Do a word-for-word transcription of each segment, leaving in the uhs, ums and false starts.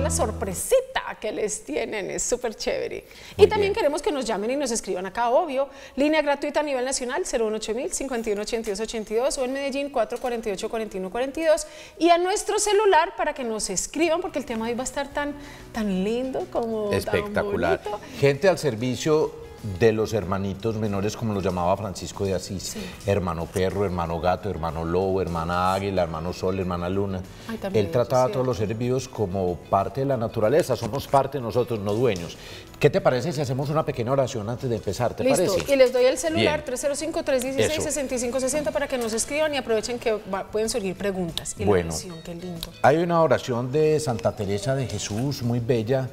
la sorpresita que les tienen, es súper chévere. Muy y también bien. queremos que nos llamen y nos escriban acá, obvio, línea gratuita a nivel nacional cero uno ocho mil, cincuenta y uno ochenta y dos ochenta y dos o en Medellín cuatro cuatro ocho, cuarenta y uno cuarenta y dos y a nuestro celular para que nos escriban porque el tema de hoy va a estar tan, tan lindo como espectacular. Tan bonito. Gente al servicio de los hermanitos menores, como los llamaba Francisco de Asís, Sí. hermano perro, hermano gato, hermano lobo, hermana águila, hermano sol, hermana luna. Ay, también Él trataba eso, a todos los seres vivos como parte de la naturaleza, somos parte de nosotros, no dueños. ¿Qué te parece si hacemos una pequeña oración antes de empezar? ¿Te Listo, parece? y les doy el celular Bien. tres cero cinco, tres uno seis, Eso. seis cinco seis cero para que nos escriban y aprovechen que va- pueden surgir preguntas. Y Bueno. la oración, qué lindo. Hay una oración de Santa Teresa de Jesús muy bella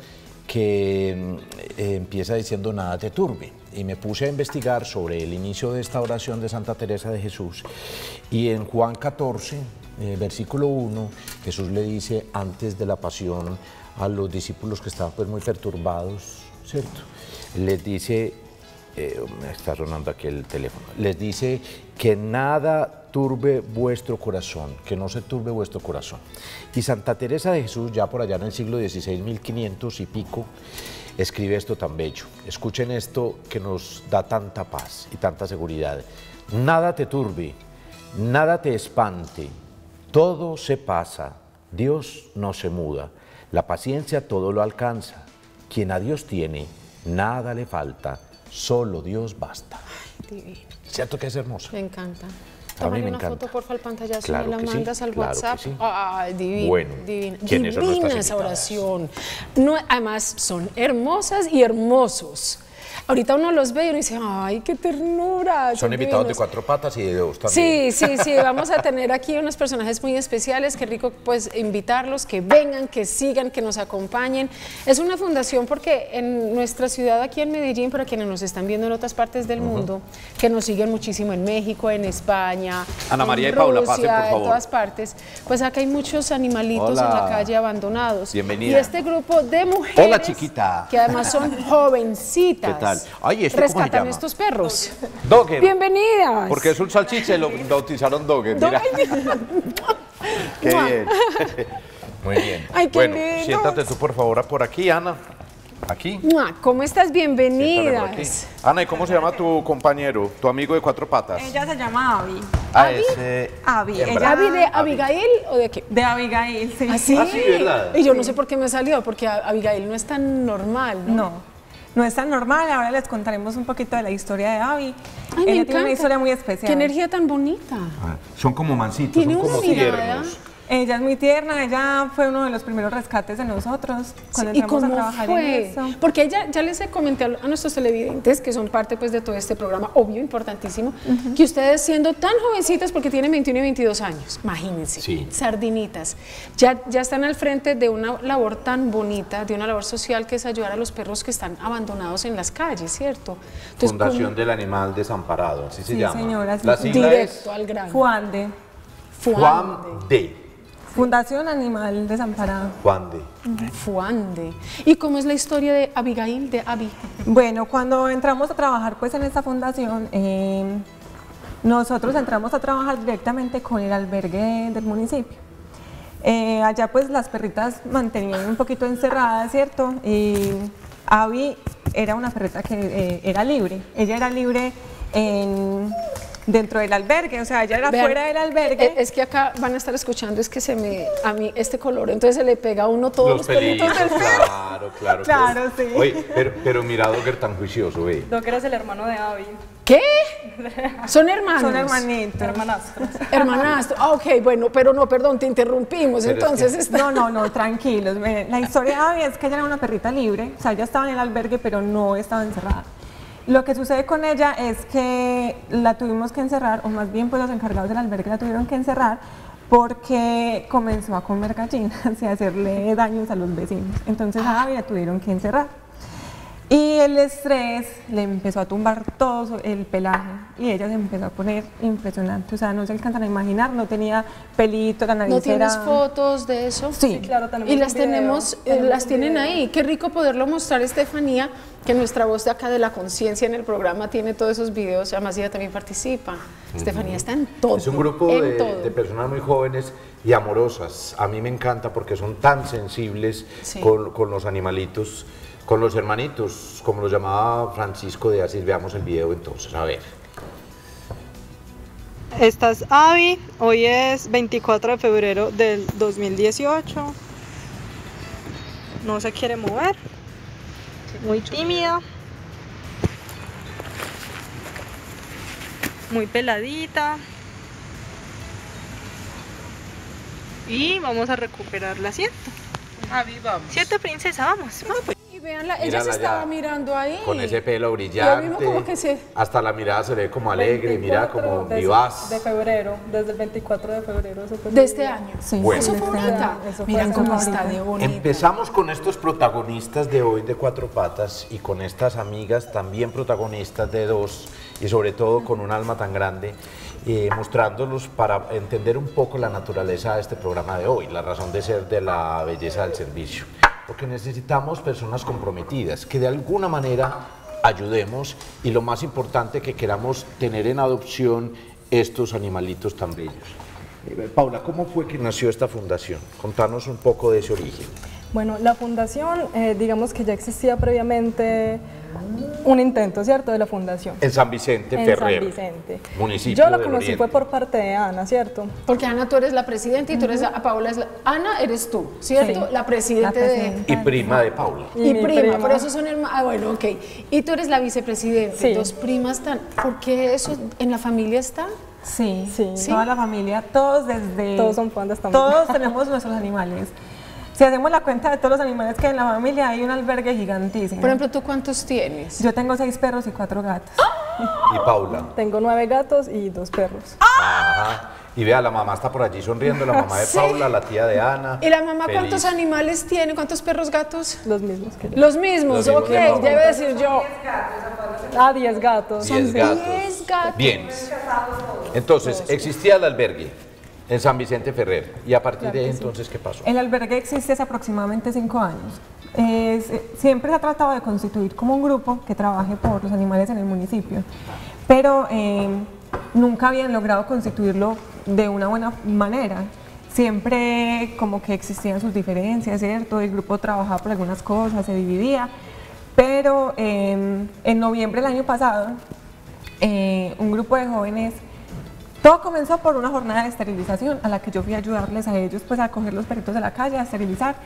que eh, empieza diciendo nada te turbe. Y me puse a investigar sobre el inicio de esta oración de Santa Teresa de Jesús. Y en Juan catorce, eh, versículo uno, Jesús le dice antes de la pasión a los discípulos que estaban pues muy perturbados, ¿cierto? Les dice, eh, me está sonando aquí el teléfono, les dice que nada turbe vuestro corazón, que no se turbe vuestro corazón. Y Santa Teresa de Jesús, ya por allá en el siglo dieciséis, mil quinientos y pico, escribe esto tan bello. Escuchen esto que nos da tanta paz y tanta seguridad. Nada te turbe, nada te espante, todo se pasa, Dios no se muda, la paciencia todo lo alcanza, quien a Dios tiene, nada le falta, solo Dios basta. Divino. ¿Cierto que es hermoso? Me encanta. A mí Tómale me una encanta. foto, porfa, al pantallazo Claro y me la que sí, mandas al claro que WhatsApp. sí. Ay, divina, Bueno, divina. ¿quiénes son nuestras Divina esa invitadas? oración. No, además, son hermosas y hermosos. Ahorita uno los ve y uno dice, ay, qué ternura. Son invitados de divinos. cuatro patas y de dos también. Sí, sí, sí, vamos a tener aquí unos personajes muy especiales, qué rico pues invitarlos, que vengan, que sigan, que nos acompañen. Es una fundación porque en nuestra ciudad aquí en Medellín, para quienes nos están viendo en otras partes del mundo, que nos siguen muchísimo en México, en España, Ana en María y Paula, Rusia, pasen, por favor. en todas partes, pues acá hay muchos animalitos Hola. en la calle abandonados. Bienvenida. Y este grupo de mujeres, Hola, chiquita. que además son jovencitas, ¿Qué tal? Ay, ¿este cómo se rescatan llama? estos perros. Dogger. Bienvenidas. Porque es un salchicha y lo bautizaron Dogger. Mira. Qué bien. Muy bien. Ay, qué bueno, lindos. siéntate tú por favor por aquí, Ana. Aquí. Mua, ¿cómo estás? Siéntate por aquí. Bienvenidas. Ana, ¿y cómo se llama tu compañero, tu amigo de cuatro patas? Ella se llama Abby. Ah, ese. Abby, hembra. ella- ¿Abby de Abigail o de qué? De Abigail, sí. ¿Ah, sí? Ah, sí, ¿verdad? Y yo no sé por qué me salió, porque a- Abigail no es tan normal, ¿no? No, no es tan normal. Ahora les contaremos un poquito de la historia de Abby. Ay, me Ella tiene encanta. una historia muy especial. Qué energía tan bonita. Ah, son como mancitos, Tiene son una como mirada. tiernos. Ella es muy tierna, ella fue uno de los primeros rescates de nosotros cuando ¿Y entramos a cómo trabajar fue? en eso. Porque ella, ya les comenté a nuestros televidentes, que son parte pues, de todo este programa, obvio, importantísimo, que ustedes siendo tan jovencitas, porque tienen veintiuno y veintidós años, imagínense, Sí. sardinitas, ya, ya están al frente de una labor tan bonita, de una labor social que es ayudar a los perros que están abandonados en las calles, ¿cierto? Entonces, Fundación ¿cómo? del Animal Desamparado, así se Sí, llama. señora, sí, La sí. sigla Directo es al grano. Fuande, Juan de. Fundación Animal Desamparado. Juan de. Fuande. ¿Y cómo es la historia de Abigail, de Abby? Bueno, cuando entramos a trabajar pues en esta fundación, eh, nosotros entramos a trabajar directamente con el albergue del municipio. Eh, allá pues las perritas mantenían un poquito encerradas, ¿cierto? Y Abby era una perrita que eh, era libre, ella era libre en, dentro del albergue, o sea, ella era Vean, fuera del albergue. eh, Es que acá van a estar escuchando, es que se me, a mí este color, entonces se le pega a uno todos los, pelitos del perro. claro, claro. Claro, sí. Oye, pero, pero mira, Dogger tan juicioso, ve. Docker es el hermano de Abby, ¿Qué? Son hermanos. Son hermanitos. hermanastros. Hermanastro. Ah, ok, bueno, pero no, perdón, te interrumpimos. Pero es Entonces, que- está- No, no, no, tranquilos. Miren, la historia de Abby es que ella era una perrita libre, o sea, ella estaba en el albergue, pero no estaba encerrada. Lo que sucede con ella es que la tuvimos que encerrar, o más bien pues los encargados del albergue la tuvieron que encerrar porque comenzó a comer gallinas y a hacerle daños a los vecinos. Entonces a Abby la tuvieron que encerrar. Y el estrés le empezó a tumbar todo el pelaje y ella se empezó a poner impresionante, o sea, no se alcanzan a imaginar, no tenía pelito, la nariz ¿No tienes era... fotos de eso? Sí, Sí, claro, tenemos Y un las video, tenemos, eh, tenemos las un tienen video. ahí. Qué rico poderlo mostrar, Estefanía, que nuestra voz de acá de la conciencia en el programa tiene todos esos videos, además ella también participa. Estefanía está en todo. Es un grupo en de, todo. de personas muy jóvenes y amorosas. A mí me encanta porque son tan sensibles Sí. con, con los animalitos, con los hermanitos, como los llamaba Francisco de Asís. Veamos el video entonces, a ver. Esta es Abby, hoy es veinticuatro de febrero del dos mil dieciocho. No se quiere mover, muy tímida, muy peladita. Y vamos a recuperar la siete. Abby, vamos. Siete, princesa, vamos. Y veanla, ella Mírala se estaba ya, mirando ahí. Con ese pelo Y brillante, ahí mismo como que se- hasta la mirada se ve como alegre, mira como de, vivaz. de febrero, desde el veinticuatro de febrero. Eso fue De este año. Sí, Bueno. Eso de fue este bonita. año. Eso fue Miren hace cómo una está horita. de bonita. Empezamos con estos protagonistas de hoy de Cuatro Patas y con estas amigas también protagonistas de Dos y sobre todo con un alma tan grande, eh, mostrándolos para entender un poco la naturaleza de este programa de hoy, la razón de ser de la belleza del servicio. Porque necesitamos personas comprometidas, que de alguna manera ayudemos y lo más importante que queramos tener en adopción estos animalitos tan bellos. Eh, Paula, ¿cómo fue que nació esta fundación? Contanos un poco de ese origen. Bueno, la fundación, eh, digamos que ya existía previamente un intento, ¿cierto?, de la fundación. En San Vicente En Ferrer, San Vicente. municipio Yo lo del conocí Oriente. fue por parte de Ana, ¿cierto? Porque Ana, tú eres la presidenta y tú eres la, Paola es la, Ana eres tú, ¿cierto? Sí, La presidente la de... presidenta. Y prima de Paula. Y, mi prima, prima. por eso son hermanas. Ah, bueno, ok. Y tú eres la vicepresidenta, Sí. dos primas tan... ¿Por qué eso en la familia está? Sí, Sí. toda la familia, todos desde... Todos son pandas también. Todos tenemos nuestros animales. Si hacemos la cuenta de todos los animales que hay en la familia, hay un albergue gigantísimo. Por ejemplo, ¿tú cuántos tienes? Yo tengo seis perros y cuatro gatos. Y Paula. Tengo nueve gatos y dos perros. Ajá. Y vea, la mamá está por allí sonriendo, la mamá de Sí. Paula, la tía de Ana. ¿Y la mamá feliz. cuántos animales tiene? ¿Cuántos perros, gatos? Los mismos que yo. Los mismos, Los mismos ok, de Paula. debe decir yo. Ah, diez gatos. Diez Sí. gatos. diez gatos. Bien. Entonces, existía el albergue en San Vicente Ferrer. Y a partir de ahí, entonces, ¿qué pasó? El albergue existe hace aproximadamente cinco años. Es- eh, siempre se ha tratado de constituir como un grupo que trabaje por los animales en el municipio, pero eh, nunca habían logrado constituirlo de una buena manera. Siempre como que existían sus diferencias, ¿cierto? El grupo trabajaba por algunas cosas, se dividía, pero eh, en noviembre del año pasado, eh, un grupo de jóvenes. Todo comenzó por una jornada de esterilización a la que yo fui a ayudarles a ellos pues a coger los perritos de la calle, a esterilizar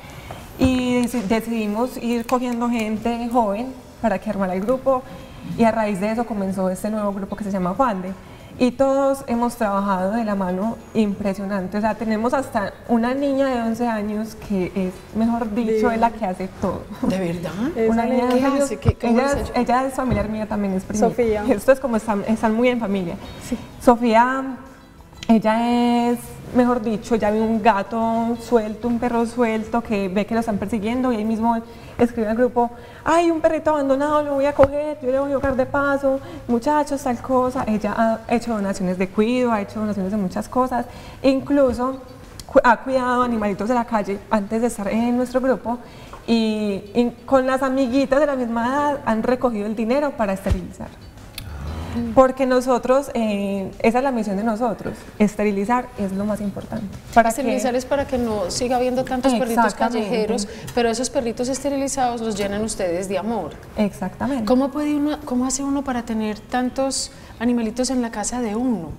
y deci- decidimos ir cogiendo gente joven para que armara el grupo y a raíz de eso comenzó este nuevo grupo que se llama Fande y todos hemos trabajado de la mano impresionante, o sea tenemos hasta una niña de once años que es, mejor dicho, es la que hace todo. ¿De verdad? Esa Una niña de ¿Qué once años, hace? ¿Qué- cómo ella, es es- ella? ella es familiar mía también, es prima. Sofía. Esto es como están, están muy en familia. Sofía, ella es, mejor dicho, ya ve un gato suelto, un perro suelto que ve que lo están persiguiendo y ahí mismo escribe al grupo, ay, un perrito abandonado, lo voy a coger, yo le voy a buscar de paso, muchachos, tal cosa. Ella ha hecho donaciones de cuido, ha hecho donaciones de muchas cosas, incluso cu- ha cuidado animalitos de la calle antes de estar en nuestro grupo y, y con las amiguitas de la misma edad han recogido el dinero para esterilizar. Porque nosotros, eh, esa es la misión de nosotros, esterilizar es lo más importante. Para que- Esterilizar es para que no siga habiendo tantos perritos Exactamente. callejeros, pero esos perritos esterilizados los llenan ustedes de amor. Exactamente. ¿Cómo, puede uno, ¿Cómo hace uno para tener tantos animalitos en la casa de uno?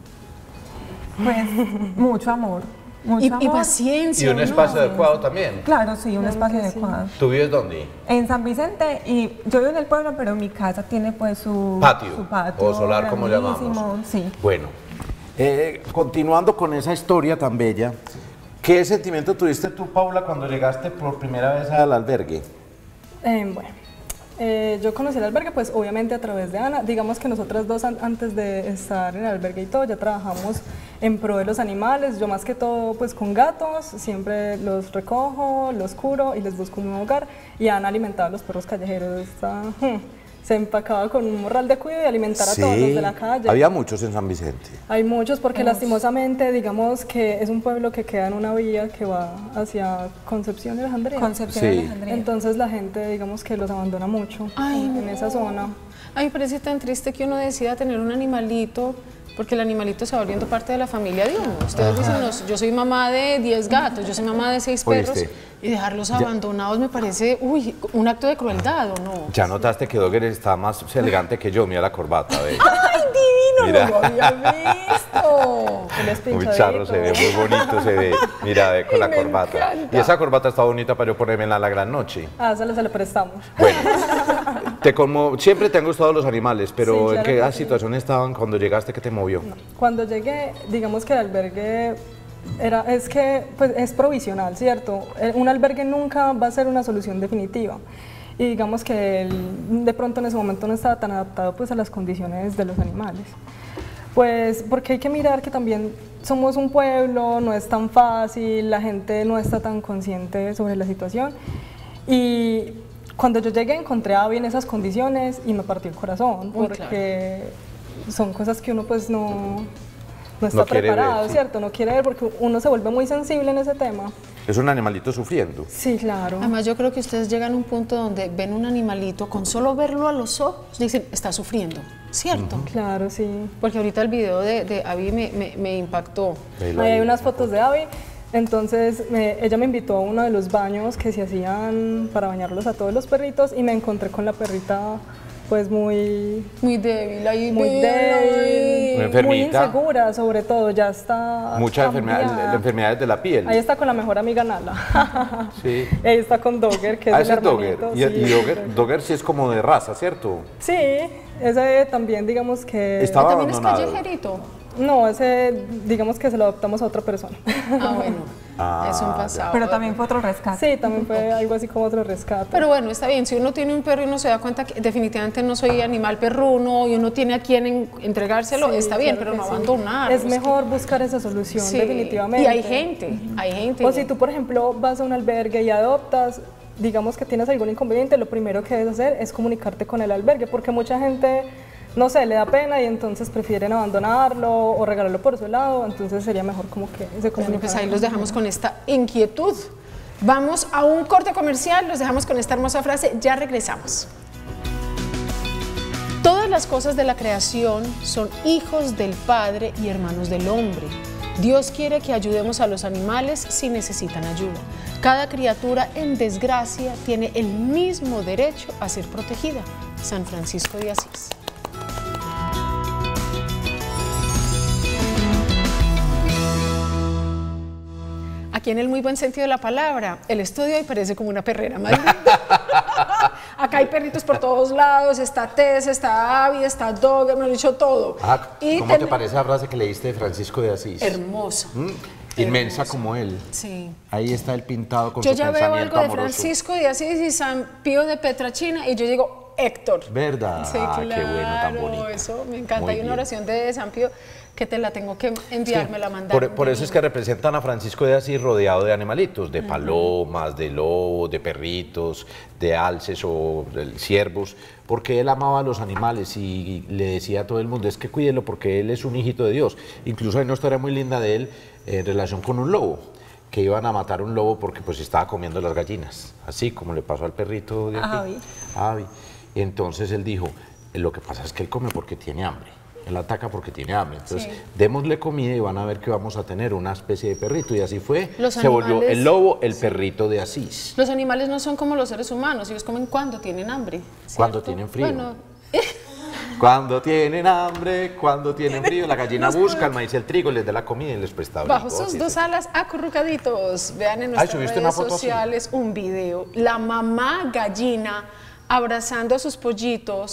Pues mucho amor. Mucho Y, amor. y paciencia. Y un ¿no? espacio adecuado también. Claro, sí, un espacio adecuado. ¿Tú vives dónde? En San Vicente, y yo vivo en el pueblo, pero mi casa tiene pues su Patio, su patio o solar, como grandísimo, llamamos. Sí. Bueno, eh, continuando con esa historia tan bella, ¿qué sentimiento tuviste tú, Paula, cuando llegaste por primera vez al albergue? Eh, bueno, Eh, yo conocí el albergue, pues obviamente a través de Ana. Digamos que nosotras dos an antes de estar en el albergue y todo, ya trabajamos en pro de los animales. Yo más que todo pues con gatos, siempre los recojo, los curo y les busco un hogar. Y Ana alimentaba a los perros callejeros. Está, se empacaba con un morral de cuidado y alimentar Sí, a todos los de la calle. había muchos en San Vicente. Hay muchos porque lastimosamente, digamos que es un pueblo que queda en una vía que va hacia Concepción de Alejandría. Concepción Sí. de Alejandría. Entonces la gente, digamos que los abandona mucho Ay, en, en no. esa zona. Ay, me parece tan triste que uno decida tener un animalito, porque el animalito se va volviendo parte de la familia de uno. Ustedes dicen, no, yo soy mamá de diez gatos, yo soy mamá de seis perros, ¿Oíste? y dejarlos abandonados me parece, uy, un acto de crueldad, ¿o no? Ya notaste que Dogger está más elegante que yo, mira la corbata, ve. ¡Ay, divino! Mira. ¡No lo había visto! Él es Muy pinchadito. charro se ve, muy bonito se ve. Mira, ve, con Ay, la me corbata. encanta. Y esa corbata está bonita para yo ponérmela a la gran noche. Ah, se lo, se lo prestamos. Bueno, te conmo- siempre te han gustado los animales, pero Sí, ¿en claro qué que sí. situación estaban cuando llegaste que te movió? Cuando llegué, digamos que el albergue era, es que pues, es provisional, ¿cierto? Eh, Un albergue nunca va a ser una solución definitiva. Y digamos que él, de pronto en ese momento no estaba tan adaptado pues, a las condiciones de los animales. Pues porque hay que mirar que también somos un pueblo, no es tan fácil, la gente no está tan consciente sobre la situación. Y cuando yo llegué encontré a Abby en esas condiciones y me partió el corazón, Uy, porque son cosas que uno pues no, no está No quiere ver, preparado, sí. ¿cierto? No quiere ver porque uno se vuelve muy sensible en ese tema. Es un animalito sufriendo. Sí, claro. Además, yo creo que ustedes llegan a un punto donde ven un animalito, con solo verlo a los ojos, dicen, está sufriendo, ¿cierto? Claro, sí. Porque ahorita el video de, de Abby me, me, me impactó. Velo Ahí hay ahí. unas fotos de Abby. Entonces me- ella me invitó a uno de los baños que se hacían para bañarlos a todos los perritos y me encontré con la perrita pues muy, Muy débil, ahí muy véanla débil, ahí. Muy enfermita. muy insegura sobre todo, ya está Muchas cambiada. enfermedades, enfermedades de la piel. Ahí está con la mejor amiga Nala. Sí. Ahí está con Dogger, que es Ah, el ese es Dogger. hermanito. Y, sí, y Dogger, Dogger. Dogger sí es como de raza, ¿cierto? Sí, ese también digamos que... Estaba También es abandonado. callejerito. No, ese digamos que se lo adoptamos a otra persona. Ah, bueno, Ah, es un pasado. Pero también fue otro rescate. Sí, también fue algo así como otro rescate. Pero bueno, está bien, si uno tiene un perro y uno se da cuenta que definitivamente no soy animal perruno y uno tiene a quien en- entregárselo, Sí, está bien, claro pero no que sí. abandonarlo. Es mejor buscar esa solución, Sí, definitivamente. Y hay gente, hay gente. O si tú, por ejemplo, vas a un albergue y adoptas, digamos que tienes algún inconveniente, lo primero que debes hacer es comunicarte con el albergue, porque mucha gente, no sé, le da pena y entonces prefieren abandonarlo o regalarlo por su lado, entonces sería mejor como que se Bueno, comunicaran. pues ahí los dejamos con esta inquietud. Vamos a un corte comercial, los dejamos con esta hermosa frase, ya regresamos. Todas las cosas de la creación son hijos del Padre y hermanos del hombre. Dios quiere que ayudemos a los animales si necesitan ayuda. Cada criatura en desgracia tiene el mismo derecho a ser protegida. San Francisco de Asís. Aquí en el muy buen sentido de la palabra, el estudio hoy parece como una perrera más linda. Acá hay perritos por todos lados, está Tess, está Abby, está Dog, me lo he dicho todo. Ah, Y ¿cómo te ten- parece la frase que leíste de Francisco de Asís? Hermoso. ¿Mm? Inmensa como él. Sí. Ahí está el pintado con Yo su ya veo pensamiento algo de amoroso. Francisco de Asís y San Pío de Petrachina y yo digo Héctor. ¿Verdad? Sí, Ah, claro, qué bueno, tan bonito. eso me encanta. Muy Hay una bien. oración de San Pío que te la tengo que enviar, me la mandaron. Por, por eso es que representan a Francisco de Asís rodeado de animalitos, de palomas, de lobos, de perritos, de alces o de ciervos, porque él amaba a los animales y le decía a todo el mundo, es que cuídelo porque él es un hijito de Dios. Incluso hay una historia muy linda de él en relación con un lobo, que iban a matar un lobo porque pues estaba comiendo las gallinas, así como le pasó al perrito de aquí, A Abby. a Abby. Y entonces él dijo, lo que pasa es que él come porque tiene hambre. Él ataca porque tiene hambre. Entonces, Sí. démosle comida y van a ver que vamos a tener una especie de perrito. Y así fue. Los Se volvió animales- el lobo, el perrito de Asís. Los animales no son como los seres humanos, ellos comen cuando tienen hambre. Cuando ¿cierto? tienen frío. Bueno, Cuando tienen hambre, cuando tienen frío, la gallina busca el maíz y el trigo, les da la comida y les presta abrigo. bajo sus Así dos es. alas acurrucaditos. Vean en Ay, nuestras ¿subiste redes una foto así? sociales un video. La mamá gallina abrazando a sus pollitos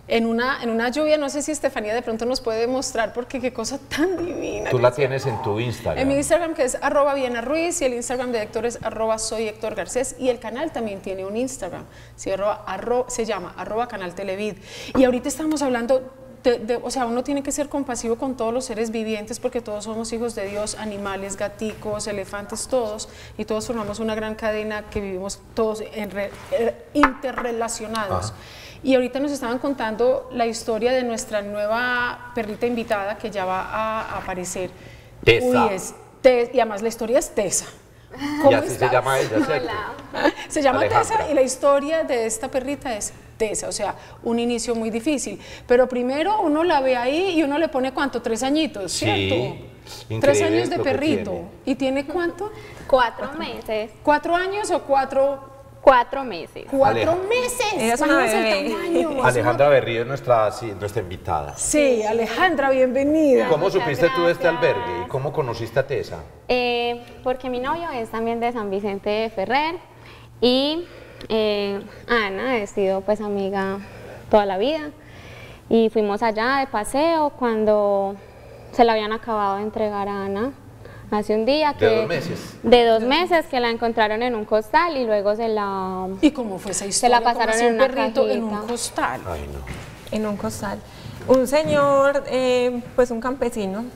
en una, en una lluvia. No sé si Estefanía de pronto nos puede mostrar, porque qué cosa tan divina. Tú la tienes en tu Instagram. En mi Instagram, que es arroba Viena Ruiz, y el Instagram de Héctor es arroba soy Héctor Garcés, y el canal también tiene un Instagram, se, arroba, arroba, se llama arroba canal Televid. Y ahorita estamos hablando de, de, o sea, uno tiene que ser compasivo con todos los seres vivientes, porque todos somos hijos de Dios, animales, gaticos, elefantes, todos, y todos formamos una gran cadena que vivimos todos en re, interrelacionados. Ajá. Y ahorita nos estaban contando la historia de nuestra nueva perrita invitada que ya va a aparecer. Tesa. Uy, es te y además la historia es Tesa. Y así estás? Se llama ella, ¿cierto? Se llama Alejandra. Tesa, y la historia de esta perrita es Tesa, o sea, un inicio muy difícil. Pero primero uno la ve ahí y uno le pone, ¿cuánto? Tres añitos, ¿cierto? Sí, Tres años de perrito. Tiene. ¿Y tiene cuánto? Cuatro, cuatro meses. ¿Cuatro años o cuatro? Cuatro meses. ¡Cuatro Alej meses! Ella es una bebé. Tamaño, Alejandra Berrío es nuestra, sí, nuestra invitada. Sí, Alejandra, bienvenida. ¿Cómo Muchas supiste tú de este gracias. albergue y cómo conociste a Tesa? Eh, porque mi novio es también de San Vicente de Ferrer y eh, Ana he sido pues amiga toda la vida, y fuimos allá de paseo cuando se la habían acabado de entregar a Ana. Hace un día que... ¿De dos meses? De dos meses, que la encontraron en un costal y luego se la... ¿Y cómo fue esa Se historia? la pasaron ¿Cómo en un una perrito cajita? En un costal. Ay, no. En un costal. Un señor, eh, pues un campesino,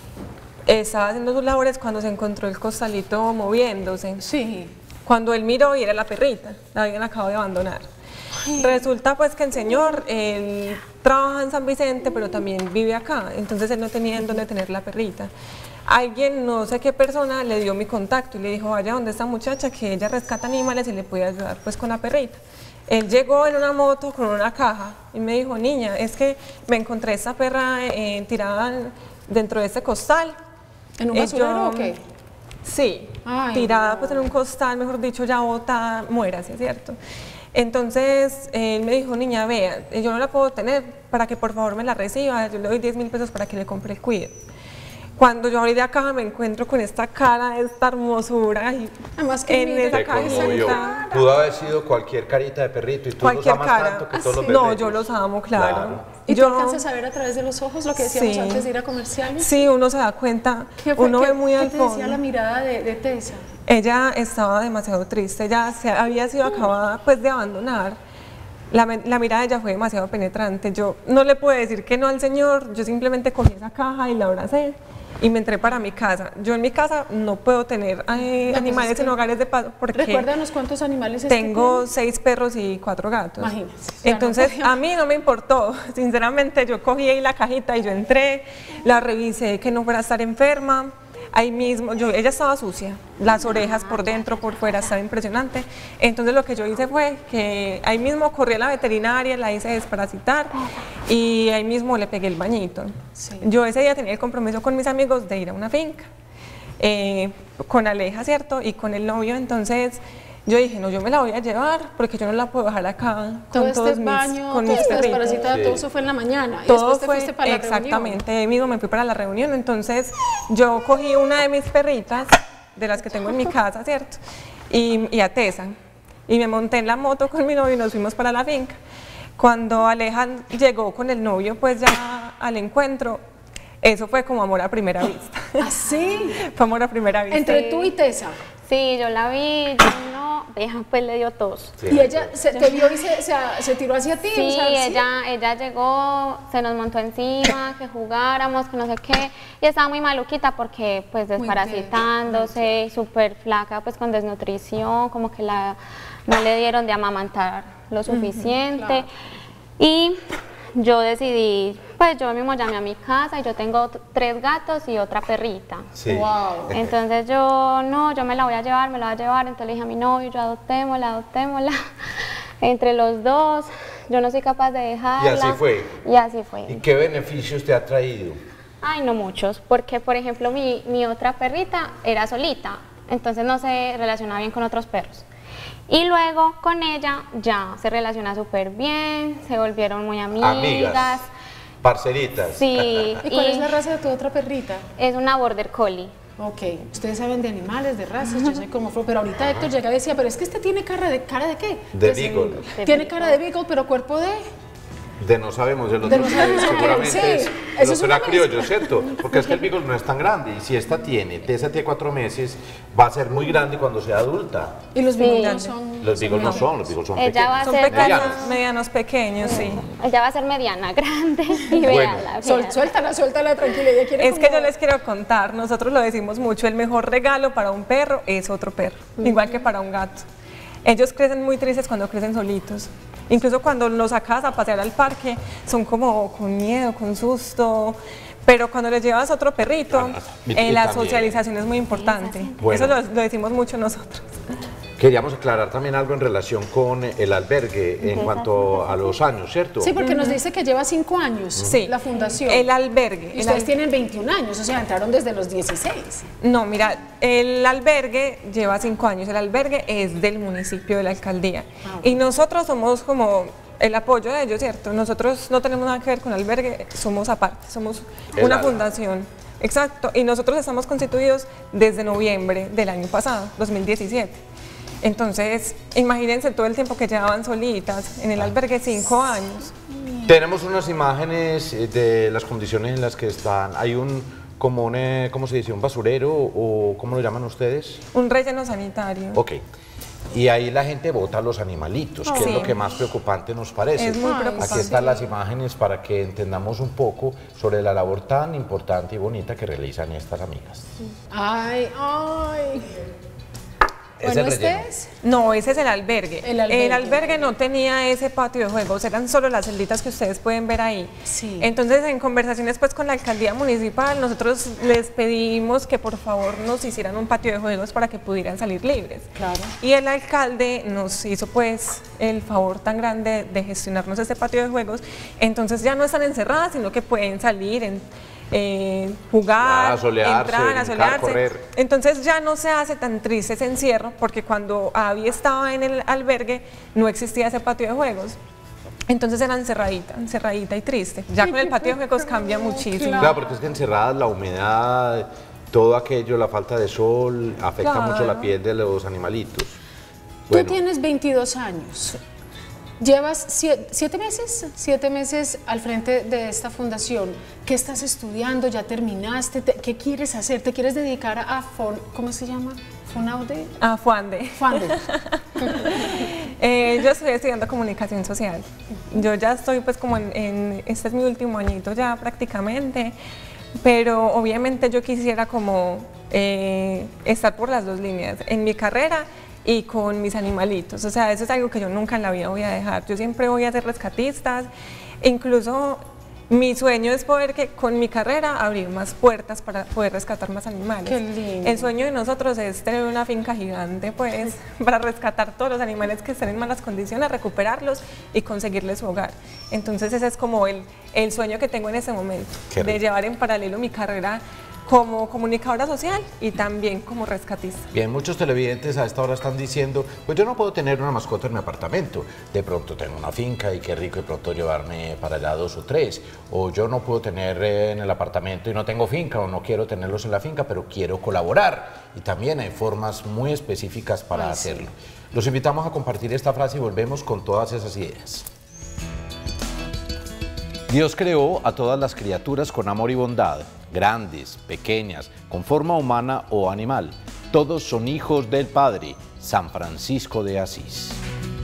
estaba haciendo sus labores cuando se encontró el costalito moviéndose. Sí. Cuando él miró y era la perrita, la habían acabado de abandonar. Ay. Resulta pues que el señor, él trabaja en San Vicente, pero también vive acá, entonces él no tenía en dónde tener la perrita. Alguien, no sé qué persona, le dio mi contacto y le dijo, vaya donde esta muchacha, que ella rescata animales y le puede ayudar pues con la perrita. Él llegó en una moto con una caja y me dijo, niña, es que me encontré esta perra eh, tirada dentro de este costal. ¿En un Eh, basurero yo- o qué? Sí, Ay, tirada no. pues en un costal, mejor dicho, ya botada, muérase, ¿cierto? Entonces él me dijo, niña, vea, yo no la puedo tener, para que por favor me la reciba, yo le doy diez mil pesos para que le compre el cuido. Cuando yo abrí la caja me encuentro con esta cara, esta hermosura y Además que en mira, esa Te conmovió. cajita. Pudo haber sido cualquier carita de perrito y tú Cualquier los amas cara. tanto que todos los No, bebés. yo los amo, claro. Claro. ¿Y tú yo, alcanzas a ver a través de los ojos lo que decíamos Sí. antes de ir a comerciales? Sí, uno se da cuenta, ¿Qué fue- uno qué- ve muy qué al te fondo. decía la mirada de, de Tesa? Ella estaba demasiado triste, ella se había sido acabada pues de abandonar. La, me- la mirada de ella fue demasiado penetrante. Yo no le puedo decir que no al señor, yo simplemente cogí esa caja y la abracé y me entré para mi casa. Yo en mi casa no puedo tener eh, pues animales es que- en hogares de paso porque Recuérdanos cuántos animales es que tengo tienes. seis perros y cuatro gatos. Imagínese, o sea, Entonces, no podía- a mí no me importó. Sinceramente, yo cogí ahí la cajita y yo entré, la revisé que no fuera a estar enferma. Ahí mismo, yo, ella estaba sucia, las orejas por dentro, por fuera, estaba impresionante. Entonces lo que yo hice fue que ahí mismo corrí a la veterinaria, la hice desparasitar y ahí mismo le pegué el bañito. Sí. Yo ese día tenía el compromiso con mis amigos de ir a una finca, eh, con Aleja, ¿cierto? Y con el novio, entonces yo dije, no, yo me la voy a llevar porque yo no la puedo dejar acá Todo con todos este mis, baño, con toda mis esta perritos. desparasitada, Sí. todo eso fue en la mañana. Y Todo después te fue fuiste para la reunión. exactamente, ahí mismo me fui para la reunión, entonces yo cogí una de mis perritas, de las que tengo en mi casa, ¿cierto? Y, y a Tesa, y me monté en la moto con mi novio y nos fuimos para la finca. Cuando Aleja llegó con el novio, pues ya al encuentro, eso fue como amor a primera vista. ¿Así? Fue amor a primera vista. Entre tú y Tesa. Sí, yo la vi, yo no, ella pues le dio tos. Sí, Y ella se, te vio y se, se, se tiró hacia ti. Sí, o sea, ella, ella llegó, se nos montó encima, que jugáramos, que no sé qué, y estaba muy maluquita porque pues desparasitándose, súper flaca, pues con desnutrición, como que la, no le dieron de amamantar lo suficiente. claro. Y yo decidí, pues yo mismo llamé a mi casa y yo tengo t- tres gatos y otra perrita. Sí. Wow. Entonces yo, no, yo me la voy a llevar, me la voy a llevar, entonces le dije a mi novio, yo adoptémosla, adoptémosla, entre los dos, yo no soy capaz de dejarla. Y así fue. Y así fue. ¿Y qué beneficios te ha traído? Ay, no muchos, porque por ejemplo mi, mi otra perrita era solita, entonces no se relacionaba bien con otros perros. Y luego con ella ya se relaciona súper bien, se volvieron muy amigas. Amigas, parceritas. Sí. ¿Y cuál es la raza de tu otra perrita? Es una border collie. Ok, ustedes saben de animales, de razas, yo soy como Flo, pero ahorita Héctor llegaba y decía, pero es que este tiene cara de, ¿cara de qué? De Entonces, beagle. De Tiene beagle. cara de beagle, pero cuerpo de... De no sabemos, el otro De no sí, sabemos, ok, seguramente sí. es, Eso el es otro una era criollo, mezcla. ¿cierto? Porque es que el beagle no es tan grande y si esta tiene, de esa tiene cuatro meses, va a ser muy grande cuando sea adulta. Y los Sí. beagles son... Los beagles no son, los beagles son Ella va a pequeños. Son ser pequeños, medianos. medianos pequeños, sí. Ella va a ser mediana, grande y Bueno. véanla, Sol- véanla. suéltala, suéltala, tranquila, ella quiere Es que como- yo les quiero contar, nosotros lo decimos mucho, el mejor regalo para un perro es otro perro, igual que para un gato. Ellos crecen muy tristes cuando crecen solitos. Incluso cuando los sacas a pasear al parque, son como con miedo, con susto. Pero cuando les llevas otro perrito, Ah, y- eh, y la también. socialización es muy importante. Bueno. Eso lo, lo decimos mucho nosotros. Queríamos aclarar también algo en relación con el albergue en cuanto a los años, ¿cierto? Sí, porque nos dice que lleva cinco años Sí. la fundación. El albergue. Y el ustedes al- tienen veintiún años, o sea, entraron desde los dieciséis. No, mira, el albergue lleva cinco años. El albergue es del municipio, de la alcaldía. Y nosotros somos como el apoyo de ellos, ¿cierto? Nosotros no tenemos nada que ver con el albergue, somos aparte, somos El una alma. fundación. Exacto. Y nosotros estamos constituidos desde noviembre del año pasado, dos mil diecisiete. Entonces, imagínense todo el tiempo que llevaban solitas en el albergue, cinco años. Tenemos unas imágenes eh, de las condiciones en las que están. Hay un, como un, eh, ¿cómo se dice? ¿Un basurero o cómo lo llaman ustedes? Un relleno sanitario. Ok. Y ahí la gente bota a los animalitos, que es Sí. lo que más preocupante nos parece. Es muy Ay, preocupante. Aquí están las imágenes para que entendamos un poco sobre la labor tan importante y bonita que realizan estas amigas. Ay, ay. Es Bueno, el ¿este relleno. es? No, ese es el albergue. El albergue. albergue no tenía ese patio de juegos, eran solo las celditas que ustedes pueden ver ahí. Sí. Entonces, en conversaciones pues con la alcaldía municipal, nosotros les pedimos que por favor nos hicieran un patio de juegos para que pudieran salir libres. Claro. Y el alcalde nos hizo pues el favor tan grande de gestionarnos este patio de juegos. Entonces ya no están encerradas, sino que pueden salir en eh, jugar, Ah, solearse, entrar, brincar, asolearse. correr. Entonces ya no se hace tan triste ese encierro, porque cuando Abby estaba en el albergue no existía ese patio de juegos. Entonces era encerradita, encerradita y triste. Ya con el patio de juegos cambia muchísimo. Claro, porque es que encerradas la humedad, todo aquello, la falta de sol, afecta Claro. mucho la piel de los animalitos. Tú Bueno, tienes veintidós años. Llevas siete, siete meses, siete meses al frente de esta fundación. ¿Qué estás estudiando? ¿Ya terminaste? Te- ¿Qué quieres hacer? ¿Te quieres dedicar a Fon, ¿cómo se llama? Fonaude. A Fuande. Fuande. Eh, yo estoy estudiando comunicación social. Yo ya estoy pues como en, en- este es mi último añito ya prácticamente, pero obviamente yo quisiera como eh, estar por las dos líneas, en mi carrera y con mis animalitos. O sea, eso es algo que yo nunca en la vida voy a dejar. Yo siempre voy a ser rescatistas, incluso mi sueño es poder que con mi carrera abrir más puertas para poder rescatar más animales. Qué lindo. El sueño de nosotros es tener una finca gigante, pues, para rescatar todos los animales que estén en malas condiciones, recuperarlos y conseguirles su hogar. Entonces ese es como el, el sueño que tengo en ese momento, Qué de rico. llevar en paralelo mi carrera como comunicadora social y también como rescatista. bien, muchos televidentes a esta hora están diciendo, pues yo no puedo tener una mascota en mi apartamento, de pronto tengo una finca y qué rico de pronto llevarme para allá dos o tres, o yo no puedo tener eh, en el apartamento y no tengo finca, o no quiero tenerlos en la finca, pero quiero colaborar, y también hay formas muy específicas para Ay, sí. hacerlo. Los invitamos a compartir esta frase y volvemos con todas esas ideas. Dios creó a todas las criaturas con amor y bondad, grandes, pequeñas, con forma humana o animal. Todos son hijos del Padre, San Francisco de Asís.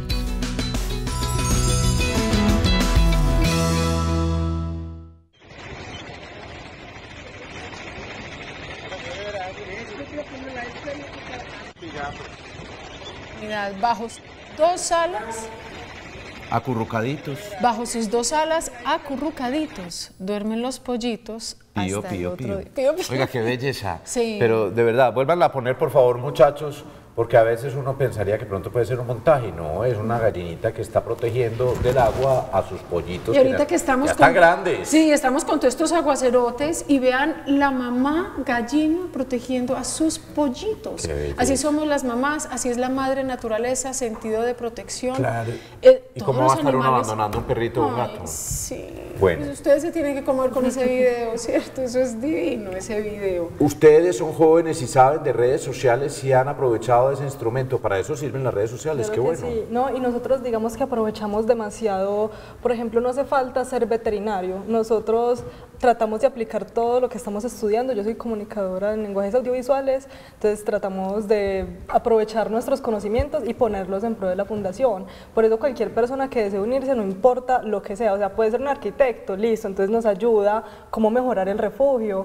Mirad, bajo dos alas, Acurrucaditos. bajo sus dos alas, acurrucaditos, duermen los pollitos Pío, hasta el pío, otro pío. día. Pío, pío. Oiga, qué belleza. Sí. Pero de verdad, vuélvanla a poner, por favor, muchachos, porque a veces uno pensaría que pronto puede ser un montaje. No, es una gallinita que está protegiendo del agua a sus pollitos. Y ahorita ya- que estamos ya están con, grandes. Sí, estamos con todos estos aguacerotes y vean la mamá gallina protegiendo a sus pollitos. Qué belleza. Así somos las mamás, así es la madre naturaleza, sentido de protección. Claro. Eh, ¿Y todos cómo va los a estar uno animales- abandonando un perrito o un Ay, gato? sí. Bueno. Pues ustedes se tienen que comer con ese video, ¿cierto? Eso es divino, ese video. Ustedes son jóvenes y saben de redes sociales si han aprovechado usado ese instrumento, para eso sirven las redes sociales, Claro qué que bueno. sí, no, y nosotros digamos que aprovechamos demasiado, por ejemplo, no hace falta ser veterinario, nosotros tratamos de aplicar todo lo que estamos estudiando, yo soy comunicadora en lenguajes audiovisuales, entonces tratamos de aprovechar nuestros conocimientos y ponerlos en pro de la fundación, por eso cualquier persona que desee unirse, no importa lo que sea, o sea, puede ser un arquitecto, listo, entonces nos ayuda cómo mejorar el refugio,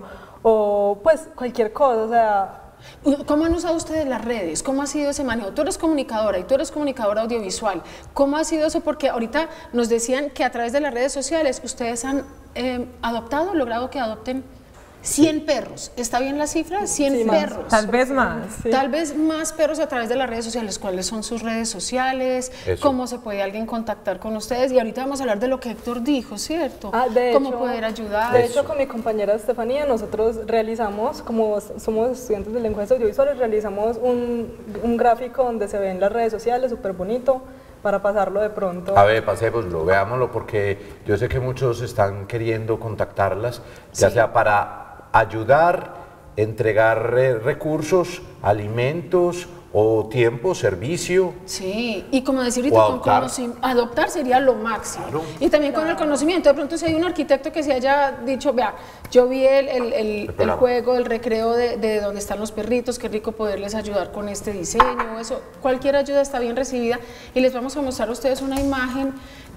o pues cualquier cosa, o sea... ¿Cómo han usado ustedes las redes? ¿Cómo ha sido ese manejo? Tú eres comunicadora y tú eres comunicadora audiovisual. ¿Cómo ha sido eso? Porque ahorita nos decían que a través de las redes sociales ustedes han eh, adoptado, logrado que adopten cien perros. ¿Está bien la cifra? cien Sí, más. perros. Tal vez más. Sí. Tal vez más perros a través de las redes sociales. ¿Cuáles son sus redes sociales? Eso. ¿Cómo se puede alguien contactar con ustedes? Y ahorita vamos a hablar de lo que Héctor dijo, ¿cierto? Ah, de ¿Cómo hecho, poder ayudar? De hecho, con mi compañera Estefanía, nosotros realizamos, como somos estudiantes de lenguajes audiovisuales, realizamos un, un gráfico donde se ven las redes sociales, súper bonito, para pasarlo de pronto. A ver, pasémoslo, veámoslo, porque yo sé que muchos están queriendo contactarlas, ya Sí. sea para ayudar, entregar eh, recursos, alimentos o tiempo, servicio. Sí, y como decir O ahorita, con adoptar. conocimiento, adoptar sería lo máximo. Claro. Y también con el conocimiento. De pronto, si hay un arquitecto que se haya dicho, vea, yo vi el, el, el- el programa. juego, el recreo de, de donde están los perritos, qué rico poderles ayudar con este diseño, eso, cualquier ayuda está bien recibida. Y les vamos a mostrar a ustedes una imagen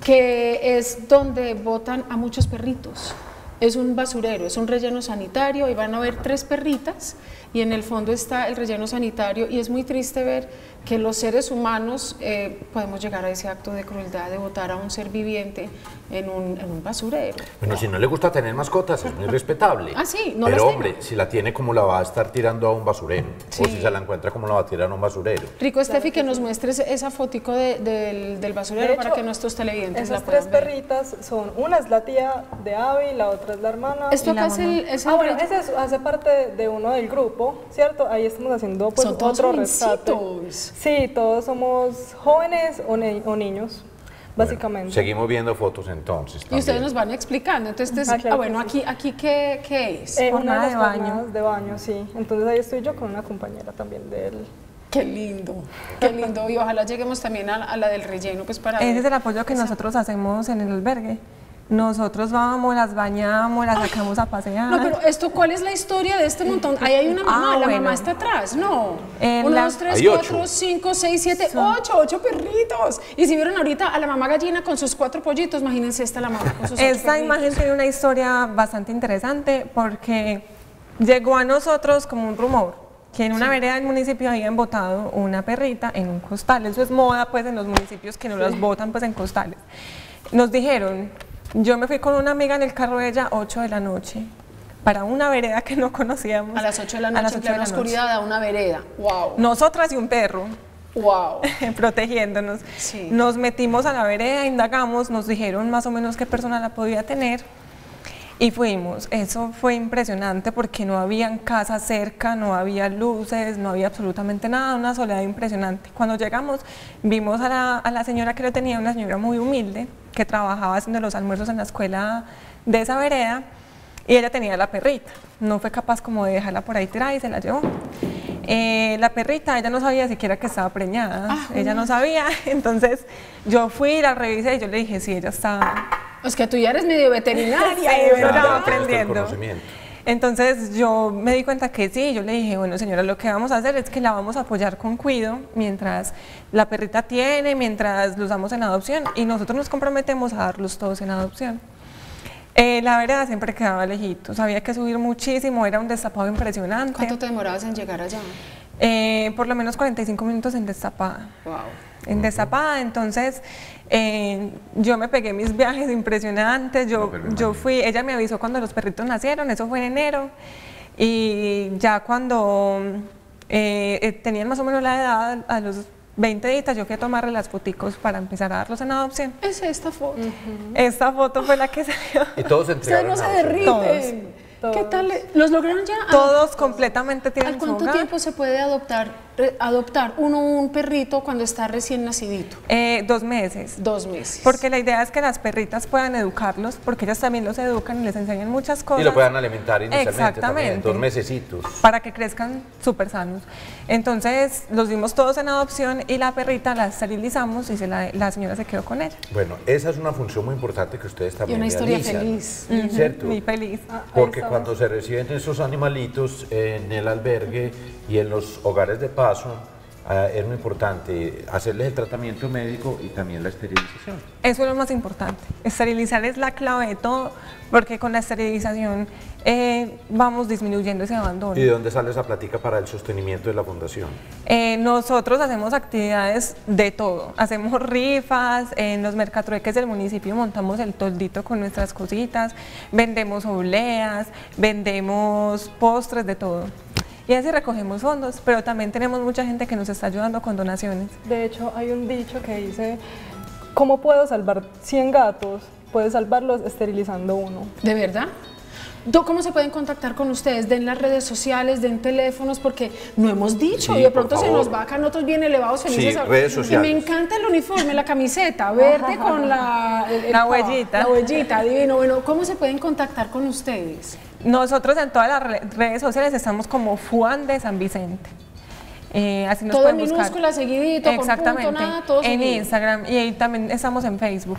que es donde botan a muchos perritos. Es un basurero, es un relleno sanitario y van a ver tres perritas y en el fondo está el relleno sanitario y es muy triste ver que los seres humanos eh, podemos llegar a ese acto de crueldad de botar a un ser viviente en un, en un basurero. Bueno, si no le gusta tener mascotas, es muy respetable. Ah, sí, no Pero las hombre, tengo. si la tiene, ¿cómo la va a estar tirando a un basurero? Sí. O si se la encuentra, ¿cómo la va a tirar a un basurero? Rico, Estefi, que nos muestres esa fotico de- del, del basurero De para hecho, que nuestros televidentes la Esas tres puedan ver. perritas son, una es la tía de Abby, la otra es la hermana. Esto y acá la es mamá. el, es el Ah, bueno, relleno- ese es- hace parte de, de uno del grupo, ¿cierto? Ahí estamos haciendo pues Son todos otro rescate. jovencitos. Sí, todos somos jóvenes o, ne- o niños, básicamente. Seguimos viendo fotos entonces. Y ustedes también. nos van explicando. Entonces, Ah, claro ah, bueno, que sí. aquí, aquí ¿qué, qué es? Eh, una Jornada de de las baño. jornadas de baño, sí. Entonces ahí estoy yo con una compañera también de él. Qué lindo, qué lindo. Y ojalá lleguemos también a, a la del relleno, pues para Ese ver. es el apoyo que nosotros hacemos en el albergue. Nosotros vamos, las bañamos, las sacamos a pasear. No, pero esto, ¿cuál es la historia de este montón? Ahí hay una mamá, Ah, la bueno. mamá está atrás, ¿no? En Uno, la- dos, tres, Hay cuatro, ocho. cinco, seis, siete, ocho, ocho perritos. Y si vieron ahorita a la mamá gallina con sus cuatro pollitos, imagínense esta la mamá con sus ocho Esta perritos. imagen tiene una historia bastante interesante porque llegó a nosotros como un rumor que en una vereda del municipio habían botado una perrita en un costal. Eso es moda pues en los municipios que no las botan pues en costales. Nos dijeron, yo me fui con una amiga en el carro de ella, ocho de la noche, para una vereda que no conocíamos. A las ocho de la A noche, las en ocho de plena la noche. oscuridad, a una vereda. Wow, Nosotras y un perro. wow. protegiéndonos. Sí. Nos metimos a la vereda, indagamos, nos dijeron más o menos qué persona la podía tener y fuimos. Eso fue impresionante porque no habían casas cerca, no había luces, no había absolutamente nada, una soledad impresionante. Cuando llegamos vimos a la, a la señora que lo tenía, una señora muy humilde, que trabajaba haciendo los almuerzos en la escuela de esa vereda y ella tenía la perrita. No fue capaz como de dejarla por ahí tirada y se la llevó. Eh, la perrita, ella no sabía siquiera que estaba preñada, Ah, ella no sabía, entonces yo fui, la revisé y yo le dije, sí, ella está... Es que tú ya eres medio veterinaria, Sí, de uno ya verdad. va Está el aprendiendo. conocimiento. Entonces yo me di cuenta que sí, yo le dije, bueno señora, lo que vamos a hacer es que la vamos a apoyar con cuido mientras la perrita tiene, mientras los damos en adopción y nosotros nos comprometemos a darlos todos en adopción. Eh, la vereda siempre quedaba lejitos, había que subir muchísimo, era un destapado impresionante. ¿Cuánto te demorabas en llegar allá? Eh, por lo menos cuarenta y cinco minutos en destapada. Wow. En destapada, entonces eh, yo me pegué mis viajes impresionantes, yo, No, pero yo imagínate. fui, ella me avisó cuando los perritos nacieron, eso fue en enero, y ya cuando eh, eh, tenían más o menos la edad, a los veinte días yo fui a tomarle las foticos para empezar a darlos en adopción. Es esta foto. Esta foto fue la que salió. Y todos se Ustedes entregaron. no se a adopción. derriten. Todos. ¿Qué tal? ¿Los lograron ya? Todos completamente tienen ¿Al su cuánto hogar. tiempo se puede adoptar adoptar uno un perrito cuando está recién nacidito? Eh, dos meses. Dos meses. Porque la idea es que las perritas puedan educarlos, porque ellas también los educan y les enseñan muchas cosas. Y lo puedan alimentar inicialmente. Exactamente. También, dos mesecitos. Para que crezcan súper sanos. Entonces los dimos todos en adopción y la perrita la esterilizamos y se la, la señora se quedó con ella. Bueno, esa es una función muy importante que ustedes también Y una historia realizan, feliz. ¿cierto? Muy feliz. Ah, Porque ahí cuando se reciben esos animalitos en el albergue y en los hogares de paso, Uh, es muy importante hacerles el tratamiento médico y también la esterilización. Eso es lo más importante. Esterilizar es la clave de todo, porque con la esterilización eh, vamos disminuyendo ese abandono. ¿Y de dónde sale esa plática para el sostenimiento de la fundación? Eh, nosotros hacemos actividades de todo. Hacemos rifas, en los mercatrueques del municipio montamos el toldito con nuestras cositas, vendemos obleas, vendemos postres, de todo. Y así recogemos fondos, pero también tenemos mucha gente que nos está ayudando con donaciones. De hecho, hay un dicho que dice, ¿cómo puedo salvar cien gatos? Puedes salvarlos esterilizando uno. ¿De verdad? ¿Cómo se pueden contactar con ustedes? Den las redes sociales, den teléfonos, porque no hemos dicho, Sí, y de pronto por se favor. nos va acá nosotros bien elevados, felices. Sí, a- redes Y sociales. me encanta el uniforme, la camiseta verde con la... el- el- La huellita. La huellita, divino. Bueno, ¿cómo se pueden contactar con ustedes? Nosotros en todas las re- redes sociales estamos como Fuan de San Vicente. Eh, así nos Todo en pueden buscar. minúscula, seguidito, con Exactamente. punto, nada, todo en seguido. Instagram y ahí también estamos en Facebook.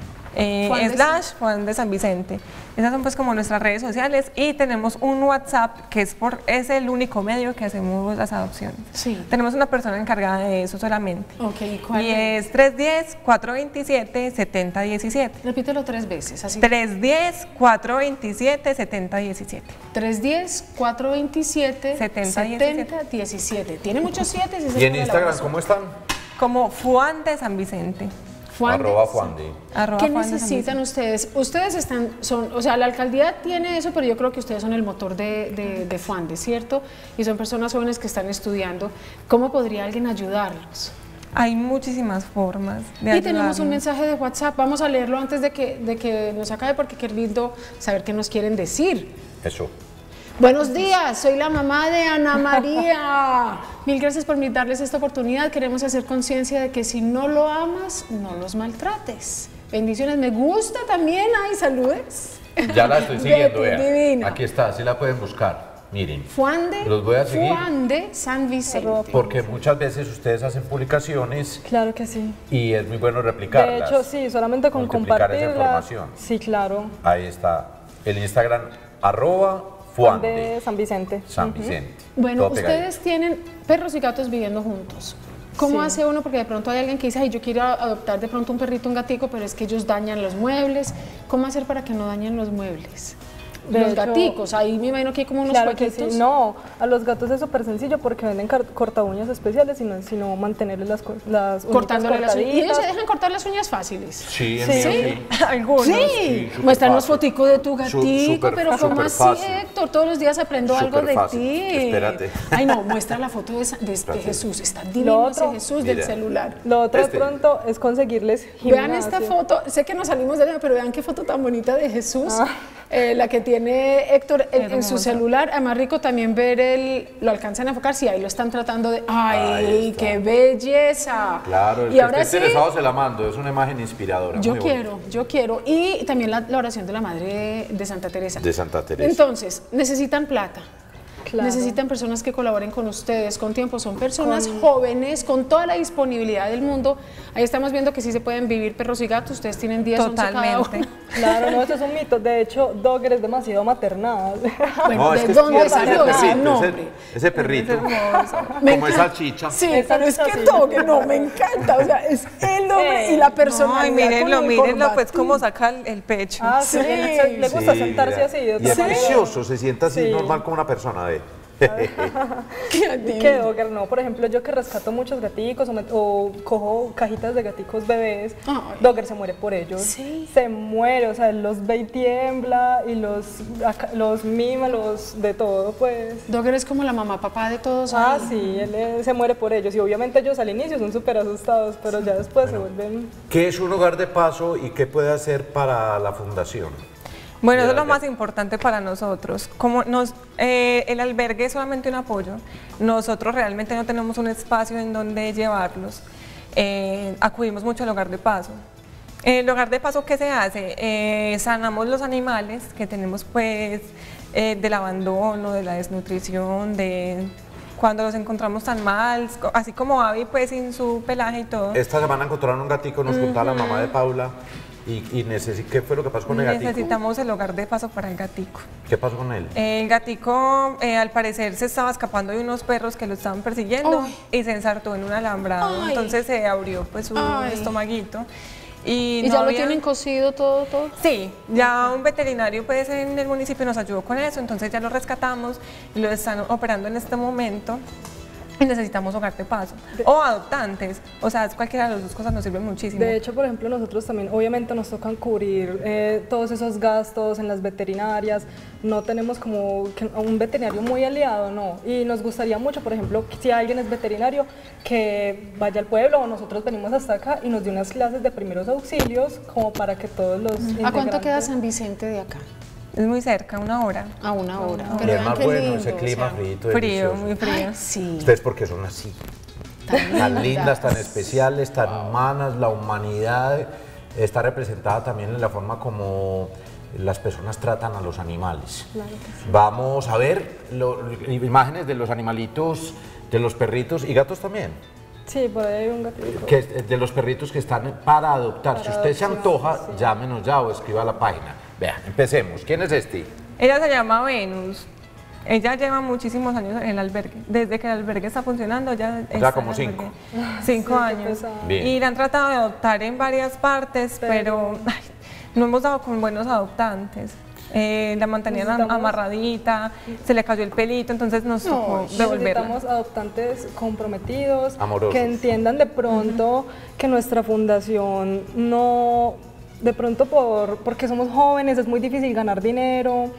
Eh, Juan de slash Juan de San Vicente. Esas son pues como nuestras redes sociales y tenemos un WhatsApp que es por es el único medio que hacemos las adopciones. Sí. Tenemos una persona encargada de eso solamente. Ok, ¿y cuál Y es? es tres uno cero, cuatro dos siete, siete cero uno siete. Repítelo tres veces, así. tres uno cero, cuatro dos siete, siete cero uno siete. tres uno cero, cuatro dos siete, setenta, siete cero uno siete. Tiene muchos siete. ¿Y en Instagram cómo están? Como Fuan de San Vicente. Juan de- Arroba Fuandi. Arroba ¿Qué Juan de San necesitan ustedes? Ustedes están, son, o sea, la alcaldía tiene eso, pero yo creo que ustedes son el motor de, de, de Fuande, ¿cierto? Y son personas jóvenes que están estudiando. ¿Cómo podría alguien ayudarlos? Hay muchísimas formas de Y tenemos un ayudarnos. mensaje de WhatsApp, vamos a leerlo antes de que, de que nos acabe porque qué lindo saber qué nos quieren decir. Eso. Buenos días, soy la mamá de Ana María. Mil gracias por darles esta oportunidad. Queremos hacer conciencia de que si no lo amas, no los maltrates. Bendiciones, me gusta también. Ay, saludes. Ya la estoy siguiendo, Betty, vean. divina. Aquí está, así la pueden buscar. Miren. Fuande, Los voy a seguir. Fuande San Vicente. Porque muchas veces ustedes hacen publicaciones Claro que sí. y es muy bueno De replicarlas. hecho, sí, solamente con multiplicar esa compartirla. información. Sí, claro. Ahí está. El Instagram, arroba Fuande. De San Vicente. San Ujú. Vicente. Bueno, Todo pegadito. ustedes tienen perros y gatos viviendo juntos. ¿Cómo Sí. hace uno? Porque de pronto hay alguien que dice, ay, yo quiero adoptar de pronto un perrito, un gatico, pero es que ellos dañan los muebles. ¿Cómo hacer para que no dañen los muebles? De los hecho, gaticos, ahí me imagino que hay como unos Claro que huequitos. sí, no, a los gatos es súper sencillo porque venden car- corta uñas especiales, sino, sino mantenerles las, co- las uñitas Cortándole las uñas. ¿Y ellos se cortaditas. dejan cortar las uñas fáciles? Sí, en Sí. mío sí. Algunos. Sí, sí, súper muéstranos fácil. fotico de tu gatico, Su- súper- pero ¿cómo súper así, fácil. Héctor? Todos los días aprendo algo Súper de fácil. ti. Espérate. Ay, no, muestra la foto de, esa- de- de Espérate. Jesús, está Lo divino ese otro, Jesús del mira. celular. Lo otro Este. de pronto es conseguirles Vean esta gimnasio. foto, sé que nos salimos de ella, pero vean qué foto tan bonita de Jesús, Ah. eh, la que tiene Héctor en, en su Hermosa. celular. Además rico también ver el, lo alcanzan a enfocar, sí, ahí lo están tratando de, Ahí ay, está. qué belleza. Claro, el y que ahora esté sí, interesado se la mando, es una imagen inspiradora. yo muy bonita. quiero, yo quiero. Y también la, la oración de la Madre de Santa Teresa. De Santa Teresa. Entonces, necesitan plata. Claro. Necesitan personas que colaboren con ustedes con tiempo. Son personas jóvenes con toda la disponibilidad del mundo. Ahí estamos viendo que sí se pueden vivir perros y gatos. Ustedes tienen diez, once cada Totalmente. uno. Claro, no, eso es un mito. De hecho, Dogger es demasiado maternada. Bueno, No, es ¿de que es dónde tierno, salió ese ese perrito, nombre? Ese, ese perrito, Me como encanta. esa chicha. Sí, Esa pero es es que así. Dogger, no, me encanta. O sea, es el nombre y la No, personalidad. y mírenlo, con el mírenlo, pues corbatín. cómo saca el, el pecho. Ah, sí, Sí. le, le gusta Sí, sentarse mira. así. de Y otra es manera. precioso, se sienta así Sí. normal como una persona de. Qué Y divino. que Dogger no, por ejemplo, yo que rescato muchos gaticos o, me- o cojo cajitas de gaticos bebés, Ay. Dogger se muere por ellos. Sí. Se muere, o sea, él los ve y tiembla y los, aca- los mima, los de todo, pues. Dogger es como la mamá, papá de todos. Ah, ahí. sí, él eh, se muere por ellos y obviamente ellos al inicio son súper asustados, pero ya después se vuelven... ¿Qué es un hogar de paso y qué puede hacer para la fundación? Bueno, eso es lo albergue. más importante para nosotros. Como nos, eh, el albergue es solamente un apoyo, nosotros realmente no tenemos un espacio en donde llevarlos. Eh, acudimos mucho al hogar de paso. En el hogar de paso, ¿qué se hace? Eh, sanamos los animales que tenemos pues eh, del abandono, de la desnutrición, de cuando los encontramos tan mal, así como Abby pues sin su pelaje y todo. Esta semana encontraron un gatico, nos contaba la mamá de Paula. ¿Y, y necesi- qué fue lo que pasó con el gatico? Necesitamos el hogar de paso para el gatico. ¿Qué pasó con él? El gatico, eh, al parecer, se estaba escapando de unos perros que lo estaban persiguiendo Ay. y se ensartó en un alambrado. Ay. Entonces se abrió pues su Ay. estomaguito. Y, ¿Y no ya lo había- tienen cocido todo, todo? Sí, ya un veterinario pues en el municipio nos ayudó con eso, entonces ya lo rescatamos y lo están operando en este momento. Y necesitamos hogar de paso o adoptantes, o sea, cualquiera de las dos cosas nos sirve muchísimo. De hecho, por ejemplo, nosotros también, obviamente nos tocan cubrir eh, todos esos gastos en las veterinarias, no tenemos como que un veterinario muy aliado, no, y nos gustaría mucho, por ejemplo, si alguien es veterinario, que vaya al pueblo o nosotros venimos hasta acá y nos dé unas clases de primeros auxilios como para que todos los ¿A cuánto queda integrantes- San Vicente de acá? Es muy cerca, una hora. A una hora. Y Pero es vean más qué bueno lindo, ese o clima sea, frío, Frío, delicioso. muy frío. Sí. Ustedes porque son así, tan lindas, tan especiales, tan humanas, la humanidad está representada también en la forma como las personas tratan a los animales. Vamos a ver lo- imágenes de los animalitos, de los perritos y gatos también. Sí, por ahí hay un gatito. Que es de los perritos que están para adoptar. Si usted se antoja, llámenos ya o escriba a la página. Vean, empecemos. ¿Quién es este? Ella se llama Venus. Ella lleva muchísimos años en el albergue. Desde que el albergue está funcionando, ya está como en el cinco. albergue. Cinco Sí, qué años. pesado. Bien. Y la han tratado de adoptar en varias partes, pero, ay, no hemos dado con buenos adoptantes. Eh, la mantenían am- Necesitamos- amarradita, se le cayó el pelito, entonces nos tocó devolverla. Necesitamos adoptantes comprometidos, Amorosos. que entiendan de pronto que nuestra fundación no, de pronto por, porque somos jóvenes es muy difícil ganar dinero,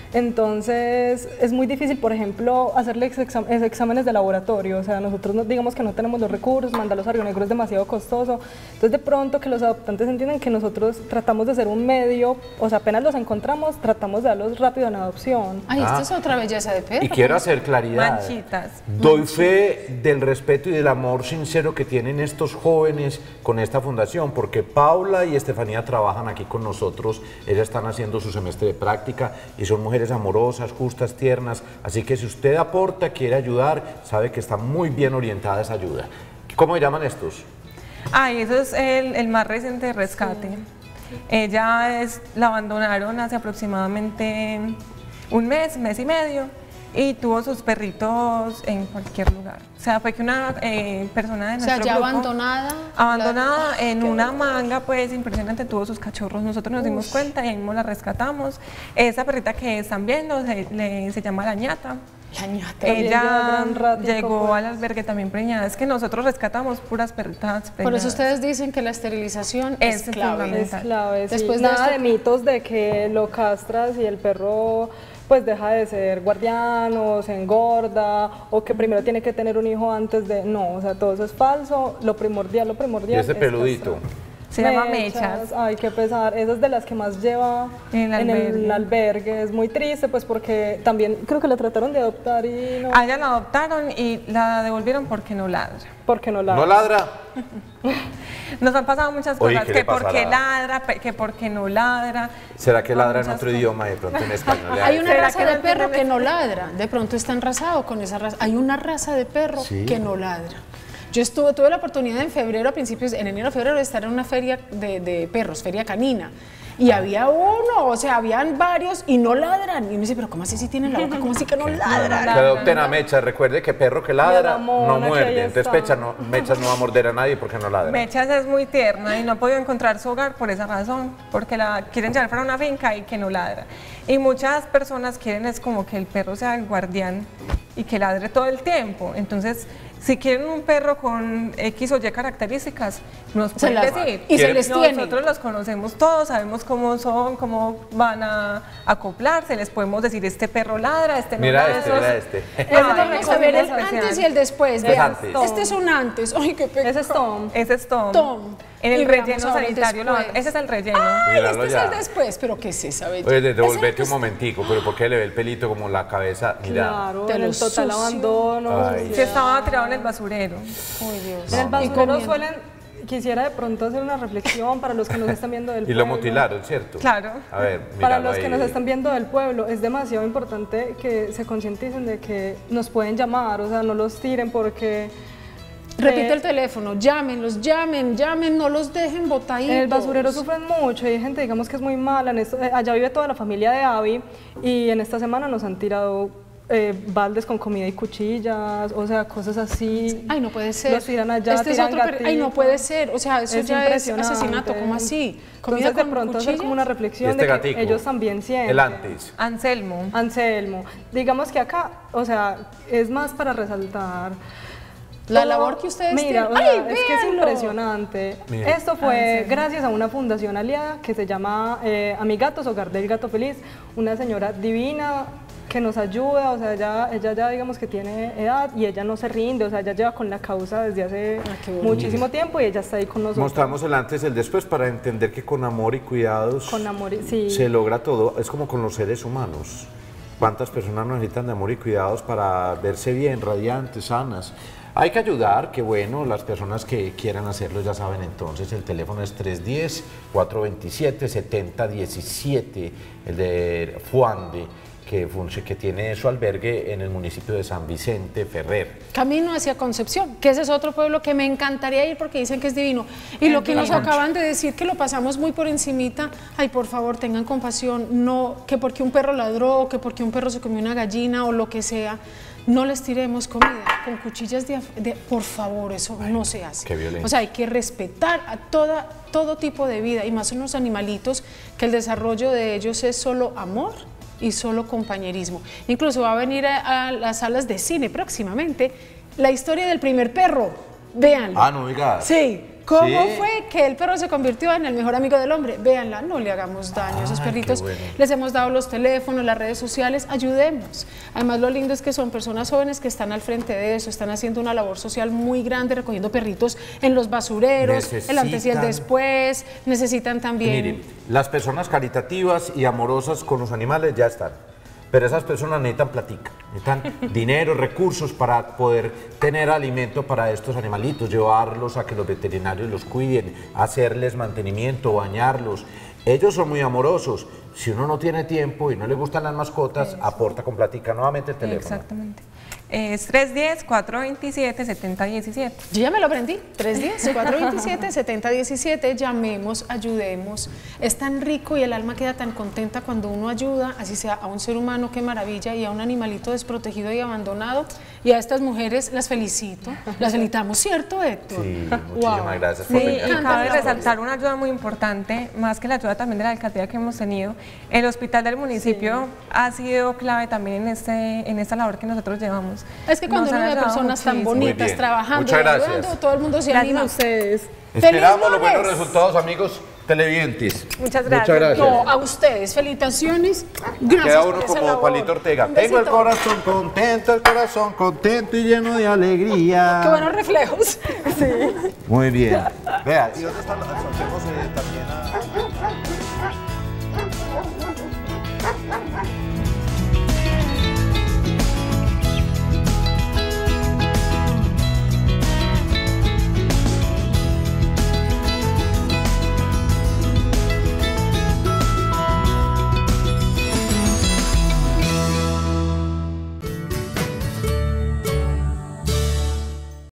entonces es muy difícil, por ejemplo, hacerles exam- ex- exámenes de laboratorio, o sea, nosotros no- digamos que no tenemos los recursos, mandarlos a Río Negro es demasiado costoso, entonces de pronto que los adoptantes entiendan que nosotros tratamos de ser un medio, o sea, apenas los encontramos, tratamos de darlos rápido en adopción. Ay, esta Ah. es otra belleza de perro. Y quiero hacer claridad. Manchitas. Doy fe del respeto y del amor sincero que tienen estos jóvenes con esta fundación, porque Paula y Estefanía trabajan aquí con nosotros, ellas están haciendo su semestre de práctica y son mujeres amorosas, justas, tiernas, así que si usted aporta, quiere ayudar, sabe que está muy bien orientada esa ayuda. ¿Cómo se llaman estos? Ay, eso es el, el más reciente rescate. Ella es, la abandonaron hace aproximadamente un mes, mes y medio, y tuvo sus perritos en cualquier lugar. O sea, fue que una eh, persona de O sea, nuestro ya grupo, abandonada. abandonada en una manga, pues impresionante, tuvo sus cachorros. Nosotros nos dimos cuenta y ahí mismo la rescatamos. Esa perrita que están viendo se, le- se llama la ñata. La ñata. También lleva Ella gran ratico, llegó pues. al albergue también preñada. Es que nosotros rescatamos puras perritas preñadas. Por eso ustedes dicen que la esterilización es, Es clave. fundamental. Es clave, sí. Después de Nada esto- de mitos de que lo castras y el perro pues deja de ser guardián o se engorda o que primero tiene que tener un hijo antes de... No, o sea, todo eso es falso. Lo primordial, lo Y primordial ese es peludito. castrar. Se llama Mechas. Ay, qué pesar. Esa es de las que más lleva En el en el albergue. albergue. Es muy triste, pues porque también creo que la trataron de adoptar y no, A ella la adoptaron y la devolvieron porque no ladra. porque no la... ¿No ladra? Nos han pasado muchas Oye, cosas, ¿qué le que pasa a porque la- ladra, pe- que porque no ladra. ¿Será que Son ladra en muchas otro cosas. idioma y de pronto en español? Hay una ¿Será raza que de no perro tiene- que no ladra, de pronto está enrasado con esa raza. Hay una raza de perro Sí. que no ladra. Yo estuve, tuve la oportunidad en febrero, a principios, en enero, febrero, de estar en una feria de, de perros, feria canina. Y había uno, o sea, habían varios y no ladran. Y uno dice, pero ¿cómo así si tienen la boca? ¿Cómo así que no ladran? Que adopten a Mecha, recuerde que perro que ladra la mona no que ahí muerde. Entonces está. Mecha no, Mechas no va a morder a nadie porque no ladra. Mechas es muy tierna y no ha podido encontrar su hogar por esa razón, porque la quieren llevar para una finca y que no ladra. Y muchas personas quieren es como que el perro sea el guardián y que ladre todo el tiempo. Entonces, si quieren un perro con X o Y características, nos Se pueden las- decir. y se les tiene. Nosotros los conocemos todos, sabemos cómo son, cómo van a acoplarse, les podemos decir, este perro ladra, este no Mira ladra. este, Esos- mira este. Este, Ay, vamos a ver el especial. antes y el después. Es Vean, antes. este es un antes. Ay, qué pecado. Ese es Tom. Ese es Tom. Tom. En el Y veamos relleno ahora el sanitario, lo- después. ese es el relleno. Ay, Míralo este es ya. el después, pero ¿qué es esa belleza? Oye, Ese devolvete es un momentico, pero ¿por qué le ve el pelito como la cabeza? Mira. Claro, De en lo el total sucio. abandono. Ay. sí. Que estaba tirado en el basurero. Uy, Dios. En el Y basurero comiendo. suelen, quisiera de pronto hacer una reflexión para los que nos están viendo del Y lo pueblo. mutilaron, ¿cierto? Claro. A ver, Para míralo los que ahí. nos están viendo del pueblo, es demasiado importante que se concienticen de que nos pueden llamar, o sea, no los tiren porque... Repite eh, el teléfono, llámenlos, llamen, llamen, no los dejen botaditos. En el basurero sufren mucho y hay gente, digamos, que es muy mala. En esto, eh, allá vive toda la familia de Abby y en esta semana nos han tirado eh, baldes con comida y cuchillas, o sea, cosas así. Ay, no puede ser. Los tiran allá, Este es tiran otro per- Ay, no gatitos. puede ser. O sea, eso Es ya es impresionante. asesinato. ¿Cómo así? ¿Comida Entonces, de con pronto hacer como cuchillas? una ¿Y reflexión este de que gatico? ellos también sienten. El antes. Anselmo. Anselmo. Digamos que acá, o sea, es más para resaltar La todo- labor que ustedes Mira, tienen. o sea, ¡Ay, es que es véanlo! impresionante. Mira. Esto fue gracias a una fundación aliada que se llama eh, Amigatos, Hogar del Gato Feliz, una señora divina que nos ayuda, o sea, ella, ella ya digamos que tiene edad y ella no se rinde, o sea, ella lleva con la causa desde hace Ah, qué bonito. muchísimo tiempo y ella está ahí con nosotros. Mostramos el antes y el después para entender que con amor y cuidados Con amor, y- sí. se logra todo. Es como con los seres humanos. ¿Cuántas personas necesitan de amor y cuidados para verse bien, radiantes, sanas? Hay que ayudar, que bueno, las personas que quieran hacerlo ya saben entonces, el teléfono es tres uno cero, cuatro dos siete, siete cero uno siete, el de Fuande, que, func- que tiene su albergue en el municipio de San Vicente Ferrer. Camino hacia Concepción, que ese es otro pueblo que me encantaría ir porque dicen que es divino. Y lo que nos acaban de decir, que lo pasamos muy por encimita, ay, por favor, tengan compasión, no, que porque un perro ladró, que porque un perro se comió una gallina o lo que sea, no les tiremos comida con cuchillas de, af- de- por favor, eso no se hace. qué violencia. O sea, hay que respetar a toda, todo tipo de vida y más unos animalitos que el desarrollo de ellos es solo amor y solo compañerismo. Incluso va a venir a, a las salas de cine próximamente la historia del primer perro. Véanlo. Ah, no digas. Sí. ¿Cómo Sí. fue que el perro se convirtió en el mejor amigo del hombre? Véanla, no le hagamos daño a esos Ay, perritos. qué bueno. Les hemos dado los teléfonos, las redes sociales, ayudemos. Además, lo lindo es que son personas jóvenes que están al frente de eso, están haciendo una labor social muy grande, recogiendo perritos en los basureros, el antes y el Necesitan- después. Necesitan también... Miren, las personas caritativas y amorosas con los animales ya están. Pero esas personas necesitan platica, necesitan dinero, recursos para poder tener alimento para estos animalitos, llevarlos a que los veterinarios los cuiden, hacerles mantenimiento, bañarlos. Ellos son muy amorosos. Si uno no tiene tiempo y no le gustan las mascotas, aporta con platica nuevamente el teléfono. Exactamente. Es tres uno cero, cuatro dos siete, siete cero uno siete. Yo ya me lo aprendí, tres uno cero, cuatro dos siete, siete cero uno siete, llamemos, ayudemos. Es tan rico y el alma queda tan contenta cuando uno ayuda, así sea a un ser humano, qué maravilla, y a un animalito desprotegido y abandonado. Y a estas mujeres las felicito, las felicitamos, ¿cierto, Héctor? Sí, muchísimas Wow. gracias Sí, por y venir. cabe resaltar una ayuda muy importante, más que la ayuda también de la alcaldía que hemos tenido. El hospital del municipio ha sido clave también en, este, en esta labor que nosotros llevamos. Es que cuando Nos uno han ve ayudado personas tan muchísimo. Muy bonitas bien. trabajando Muchas y gracias. ayudando, todo el mundo se Gracias anima. a ustedes. Esperamos ¡Feliz los buenos lunes! resultados, amigos televidentes. Muchas gracias. Muchas gracias. No, a ustedes, felicitaciones. Gracias Queda por uno esa como labor. Palito Ortega. Un Tengo el besito. corazón contento, el corazón contento y lleno de alegría. Qué buenos reflejos. Muy bien. Vea, ¿y dónde están los consejos eh, también? a-